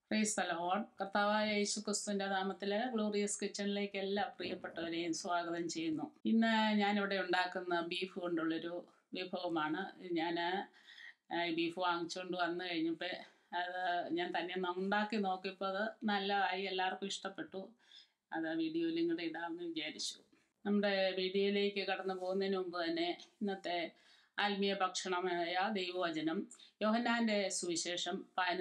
Praise the Lord. കർത്താവായ യേശുക്രിസ്തുവിന്റെ നാമത്തിൽ ഗ്ലോറിയസ് കിച്ചണിലേക്ക് എല്ലാ പ്രിയപ്പെട്ടവരെയും സ്വാഗതം ചെയ്യുന്നു. ഇന്ന് ഞാനിവിടെ ഉണ്ടാക്കുന്ന ബീഫ് കൊണ്ടുള്ളൊരു വിഭവമാണ്. ഞാൻ ബീഫ് വാങ്ങിച്ചുകൊണ്ട് വന്നു കഴിഞ്ഞപ്പോൾ അത് ഞാൻ തന്നെ ഉണ്ടാക്കി നോക്കിയപ്പോൾ അത് നല്ലതായി, എല്ലാവർക്കും ഇഷ്ടപ്പെട്ടു. അത് വീഡിയോയിലും കൂടെ ഇടാമെന്ന് വിചാരിച്ചു. നമ്മുടെ വീഡിയോയിലേക്ക് കടന്നു പോകുന്നതിന് മുമ്പ് തന്നെ ഇന്നത്തെ ആത്മീയ ഭക്ഷണമായ ദൈവവചനം യോഹന്നാൻ്റെ സുവിശേഷം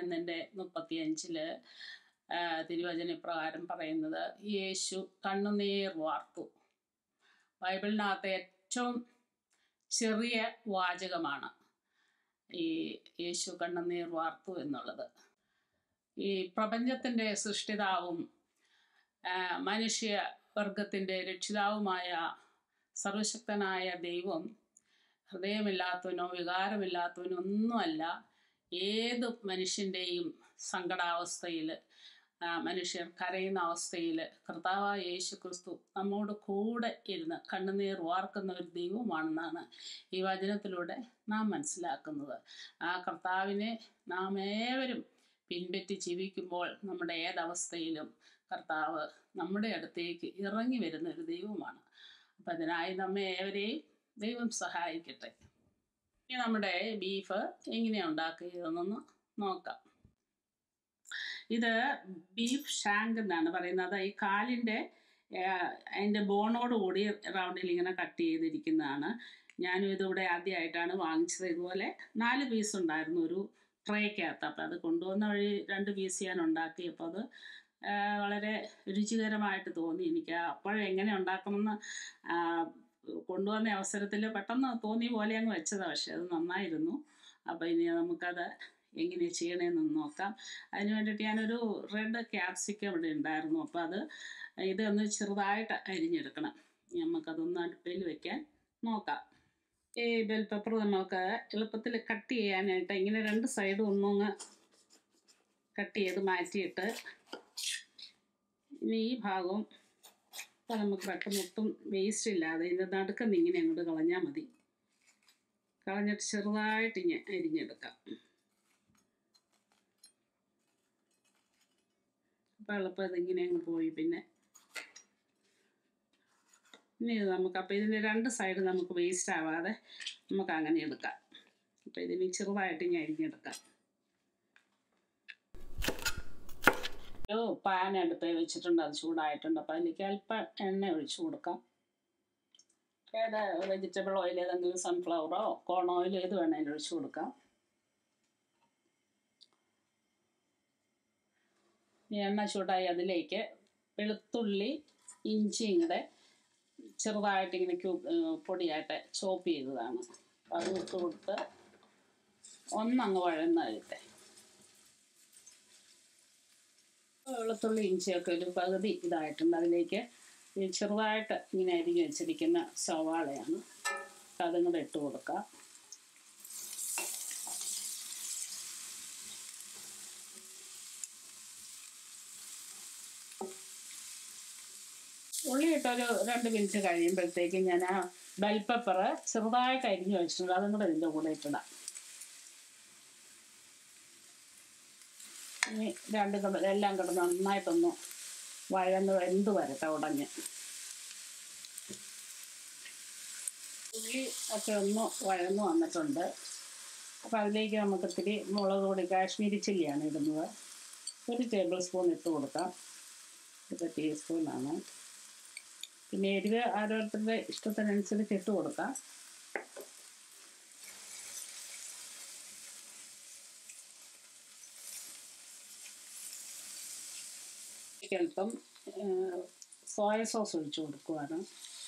11:35 തിരുവചന പ്രകാരം പറയുന്നത്, യേശു കണ്ണുനീർ വാർത്തു. ബൈബിളിനകത്ത് ഏറ്റവും ചെറിയ വാചകമാണ് ഈ യേശു കണ്ണുനീർ വാർത്തു എന്നുള്ളത്. ഈ പ്രപഞ്ചത്തിൻ്റെ സൃഷ്ടിതാവും മനുഷ്യവർഗത്തിൻ്റെ രക്ഷിതാവുമായ സർവശക്തനായ ദൈവം ഹൃദയമില്ലാത്തവനോ വികാരമില്ലാത്തവനോ ഒന്നുമല്ല. ഏത് മനുഷ്യൻ്റെയും സങ്കടാവസ്ഥയിൽ, മനുഷ്യർ കരയുന്ന അവസ്ഥയിൽ കർത്താവായ യേശുക്രിസ്തു നമ്മോട് കൂടെ ഇരുന്ന് കണ്ണുനീർ വാർക്കുന്ന ഒരു ദൈവമാണെന്നാണ് ഈ വചനത്തിലൂടെ നാം മനസ്സിലാക്കുന്നത്. ആ കർത്താവിനെ നാം ഏവരും പിൻപറ്റി ജീവിക്കുമ്പോൾ നമ്മുടെ ഏതവസ്ഥയിലും കർത്താവ് നമ്മുടെ അടുത്തേക്ക് ഇറങ്ങി വരുന്ന ഒരു ദൈവമാണ്. അപ്പം അതിനായി നമ്മെ ഏവരെയും ദൈവം സഹായിക്കട്ടെ. ഇനി നമ്മുടെ ബീഫ് എങ്ങനെയാണ് ഉണ്ടാക്കിയതെന്നൊന്ന് നോക്കാം. ഇത് ബീഫ് ഷാങ്ക് എന്നാണ് പറയുന്നത്. ഈ കാലിൻ്റെ അതിൻ്റെ ബോണോടുകൂടി റൗണ്ടിൽ ഇങ്ങനെ കട്ട് ചെയ്തിരിക്കുന്നതാണ്. ഞാനും ഇതിവിടെ ആദ്യമായിട്ടാണ് വാങ്ങിച്ചത്. ഇതുപോലെ 4 പീസ് ഉണ്ടായിരുന്നു ഒരു ട്രേക്കകത്ത്. അപ്പം അത് കൊണ്ടുവന്ന വഴി 2 പീസ് ഞാൻ ഉണ്ടാക്കിയപ്പോൾ അത് വളരെ രുചികരമായിട്ട് തോന്നി എനിക്ക്. അപ്പോഴെങ്ങനെ ഉണ്ടാക്കണമെന്ന് കൊണ്ടുവന്ന അവസരത്തിൽ പെട്ടെന്ന് തോന്നിയ പോലെ അങ്ങ് വെച്ചതാണ്. പക്ഷെ അത് നന്നായിരുന്നു. അപ്പോൾ ഇനി നമുക്കത് എങ്ങനെ ചെയ്യണമെന്ന് നോക്കാം. അതിന് വേണ്ടിയിട്ട് ഞാനൊരു റെഡ് ക്യാപ്സിക്കം ഇവിടെ ഉണ്ടായിരുന്നു. അപ്പോൾ ഇതൊന്ന് ചെറുതായിട്ട് അരിഞ്ഞെടുക്കണം. നമുക്കതൊന്ന് അടുപ്പിൽ വെക്കാൻ നോക്കാം. ഈ ബെൽ പെപ്പർ നമുക്ക് എളുപ്പത്തിൽ കട്ട് ചെയ്യാനായിട്ട് ഇങ്ങനെ 2 സൈഡും ഒന്നൊന്ന് കട്ട് ചെയ്ത് മാറ്റിയിട്ട് ഇനി ഈ ഭാഗവും അപ്പോൾ നമുക്ക് പെട്ടെന്ന് ഒട്ടും വേസ്റ്റ് ഇല്ലാതെ ഇതിൻ്റെ നടുക്കുന്ന ഇങ്ങനെ അങ്ങോട്ട് കളഞ്ഞാൽ മതി. കളഞ്ഞിട്ട് ചെറുതായിട്ട് ഇങ്ങനെ അരിഞ്ഞെടുക്കാം. അപ്പോൾ എളുപ്പം ഇതിങ്ങനെ അങ്ങ് പോയി. പിന്നെ ഇനി ഇത് അപ്പോൾ ഇതിൻ്റെ 2 സൈഡ് നമുക്ക് വേസ്റ്റ് ആവാതെ നമുക്ക് അങ്ങനെ എടുക്കാം. അപ്പോൾ ഇതിന് ചെറുതായിട്ട് ഇങ്ങനെ അരിഞ്ഞെടുക്കാം. ഒരു പാൻ അടുപ്പ് വെച്ചിട്ടുണ്ട്, അത് ചൂടായിട്ടുണ്ട്. അപ്പോൾ അതിലേക്ക് അല്പം എണ്ണ ഒഴിച്ചു കൊടുക്കാം. ഏത് വെജിറ്റബിൾ ഓയിൽ, ഏതെങ്കിലും സൺഫ്ലവറോ കോൺ ഓയിൽ ഏത് വേണേലും ഒഴിച്ചു കൊടുക്കാം. ഈ എണ്ണ ചൂടായി അതിലേക്ക് വെളുത്തുള്ളി ഇഞ്ചിയും കൂടെ ചെറുതായിട്ട് ഇങ്ങനെ പൊടിയായിട്ട് ചോപ്പ് ചെയ്തതാണ്. അത് ഇട്ട് കൊടുത്ത് ഒന്നങ്ങ് വഴന്നഴിട്ടെ. വെളുത്തുള്ളി ഇഞ്ചിയൊക്കെ ഒരു പകുതി ഇതായിട്ടുണ്ട്. അതിലേക്ക് ചെറുതായിട്ട് ഇങ്ങനെ അരിഞ്ഞ് വെച്ചിരിക്കുന്ന സവാളയാണ്, അതും കൂടെ ഇട്ട് കൊടുക്കാം. ഉള്ളിയിട്ടൊരു 2 മിനിറ്റ് കഴിയുമ്പോഴത്തേക്കും ഞാൻ ആ ബെൽ പെപ്പർ ചെറുതായിട്ട് അരിഞ്ഞ് വെച്ചിട്ടുണ്ട്, അതും കൂടെ ഇതിൻ്റെ കൂടെ ഇട്ടിടാം. ഇനി എല്ലാം കിടന്ന് നന്നായിട്ടൊന്ന് വഴന്ന് വെന്ത് വരട്ടെ ഉടഞ്ഞ്. ഉള്ളി ഒക്കെ ഒന്ന് വഴന്ന് വന്നിട്ടുണ്ട്. അപ്പോൾ അതിലേക്ക് നമുക്ക് ഇത്തിരി മുളക് പൊടി, കാശ്മീരി ചില്ലിയാണ് ഇടുന്നത്. 1 ടേബിൾ സ്പൂൺ ഇട്ട് കൊടുക്കാം. ഇത് ടീസ്പൂണാണ്. പിന്നെ എരിവ് ഓരോരുത്തരുടെ ഇഷ്ടത്തിനനുസരിച്ച് ഇട്ട് കൊടുക്കാം. അല്പം സോയ സോസ് ഒഴിച്ച് കൊടുക്കുവാണ്.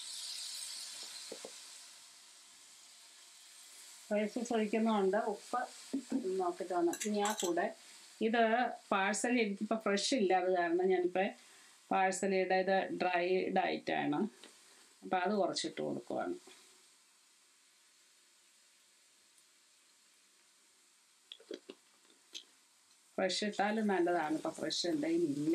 സോയ സോസ് ഒഴിക്കുന്നതുകൊണ്ട് ഉപ്പ് നോക്കിയിട്ട് വന്നു. ഇനി ആ കൂടെ ഇത് പാഴ്സൽ എനിക്കിപ്പോൾ ഫ്രഷ് ഇല്ല, അത് കാരണം ഞാനിപ്പോൾ പാഴ്സലിയുടെ ഇത് ഡ്രൈഡ് ആയിട്ടാണ്. അപ്പോൾ അത് കുറച്ചിട്ട് കൊടുക്കുവാണ്. ഫ്രഷ് ഇട്ടാലും നല്ലതാണ്. ഇപ്പോൾ ഫ്രഷ് എന്തെങ്കിലും ഇല്ല.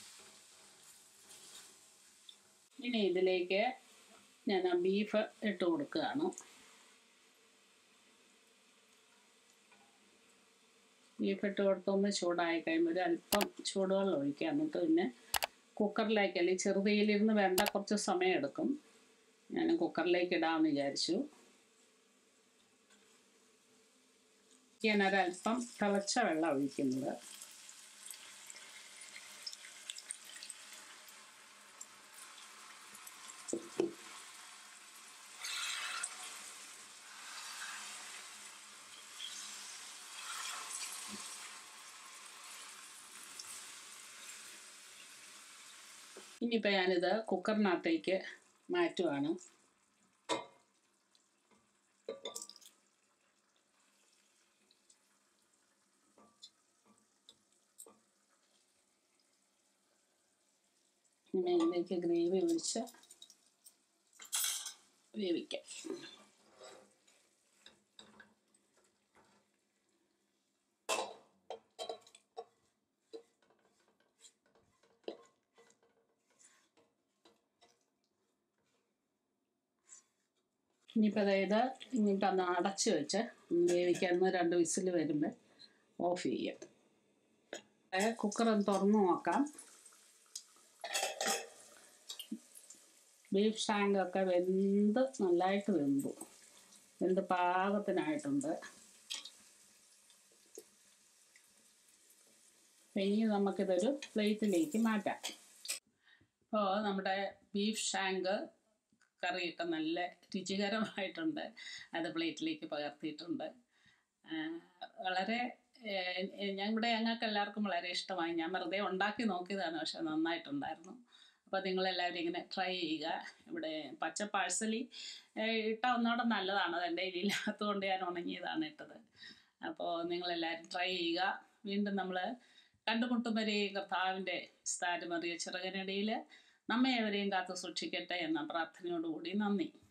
ഇനി ഇതിലേക്ക് ഞാൻ ആ ബീഫ് ഇട്ട് കൊടുക്കുകയാണ്. ബീഫ് ഇട്ട് കൊടുത്തൊന്ന് ചൂടായി കഴിയുമ്പോൾ ഒരു അല്പം ചൂടുവെള്ളം ഒഴിക്കുക. എന്നിട്ട് പിന്നെ കുക്കറിലേക്ക്, അല്ലെങ്കിൽ ചെറുതീയിലിരുന്ന് വേണ്ട കുറച്ച് സമയം എടുക്കും. ഞാൻ കുക്കറിലേക്ക് ഇടാമെന്ന് വിചാരിച്ചു. ഞാനൊരല്പം തിളച്ച വെള്ളം ഒഴിക്കുന്നത്. ഇനിയിപ്പോൾ ഞാനിത് കുക്കറിനകത്തേക്ക് മാറ്റുവാണ്. ഇനി ഇതിലേക്ക് ഗ്രേവി ഒഴിച്ച് വേവിക്കാം. ഇനിയിപ്പോൾ ഇനിയിപ്പോൾ ഒന്ന് അടച്ച് വെച്ച് വേവിക്കാൻ 2 വിസിൽ വരുമ്പോൾ ഓഫ് ചെയ്യാം. കുക്കറൊന്ന് തുറന്ന് നോക്കാം. ബീഫ് ഷാങ്കൊക്കെ നല്ലതായിട്ട് വെന്ത് പാകത്തിനായിട്ടുണ്ട്. ഇനി നമുക്കിതൊരു പ്ലേറ്റിലേക്ക് മാറ്റാം. അപ്പോൾ നമ്മുടെ ബീഫ് ഷാങ്ക് കറിയൊക്കെ നല്ല രുചികരമായിട്ടുണ്ട്. അത് പ്ലേറ്റിലേക്ക് പകർത്തിയിട്ടുണ്ട്. വളരെ ഞങ്ങൾക്ക് എല്ലാവർക്കും വളരെ ഇഷ്ടമായി. ഞാൻ വെറുതെ ഉണ്ടാക്കി നോക്കിയതാണ്, പക്ഷെ നന്നായിട്ടുണ്ടായിരുന്നു. അപ്പോൾ നിങ്ങളെല്ലാവരും ഇങ്ങനെ ട്രൈ ചെയ്യുക. ഇവിടെ പച്ച പാഴ്സലി ഇട്ടാൽ ഒന്നുകൂടെ നല്ലതാണ്. അത് എൻ്റെ കയ്യിലില്ലാത്തതുകൊണ്ട് ഞാൻ ഉണങ്ങിയതാണ് ഇട്ടത്. അപ്പോൾ നിങ്ങളെല്ലാവരും ട്രൈ ചെയ്യുക. വീണ്ടും നമ്മൾ കണ്ടുമുട്ടും വരെ കർത്താവിൻ്റെ വിസ്താരമേറിയ ചിറകിനടിയിൽ നമ്മെ എവരെയും കാത്തു സൂക്ഷിക്കട്ടെ എന്ന പ്രാർത്ഥനയോടുകൂടി നന്ദി.